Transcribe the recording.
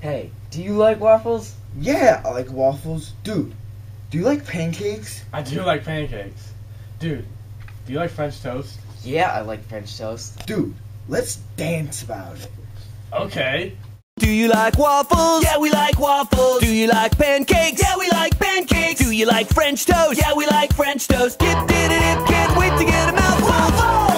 Hey, do you like waffles? Yeah, I like waffles. Dude, do you like pancakes? I do like pancakes. Dude, do you like French toast? Yeah, I like French toast. Dude, let's dance about it. Okay. Do you like waffles? Yeah, we like waffles. Do you like pancakes? Yeah, we like pancakes. Do you like French toast? Yeah, we like French toast. Dip, dip, dip, can't wait to get a mouthful. Waffles!